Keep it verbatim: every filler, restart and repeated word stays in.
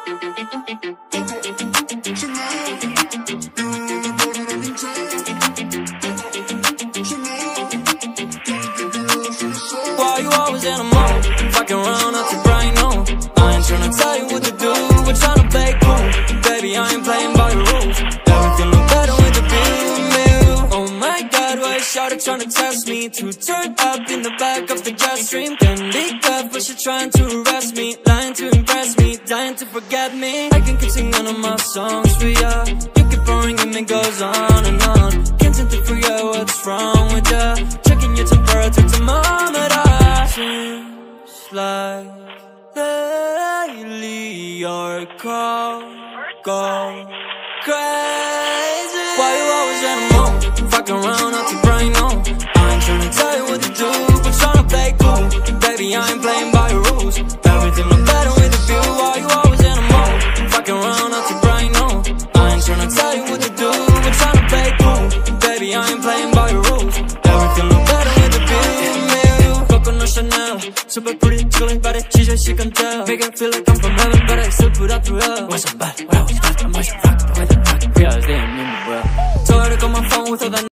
Why you always in a mode? Fucking around up to bright no. I ain't tryna tell you what to do, we're tryna play cool. Baby, I ain't playing by the rules. Everything look better with the view. Oh my god, why is shawty tryna test me? To turn up in the back of the jet stream. Can be tough, but she trying to arrest me. Lying to impress me, dying to forget me. I can keep singing all my songs for ya. You keep boring and it goes on and on. Can't seem to forget what's wrong with ya. Checking your temperature thermometer. Seems like lately your call go crazy. Why you always in a mood? Fucking around up to bright no. I ain't tryna tell you what to do, but tryna play cool. Baby, I ain't playing by the rules. Everything look better with a view. Why you always in a mood? Fucking around up to bright no. I ain't tryna tell you what to do, but tryna play cool. Baby, I ain't playing by the rules. Everything look better with a view. Coconut Chanel, super pretty, chilling body, she's just she can tell. Make it feel like I'm from heaven, but I still put up through hell. Was I'm bad, what I was bad, I must rock the way that rock. Realize they ain't mean me well. Told her to call my phone with all that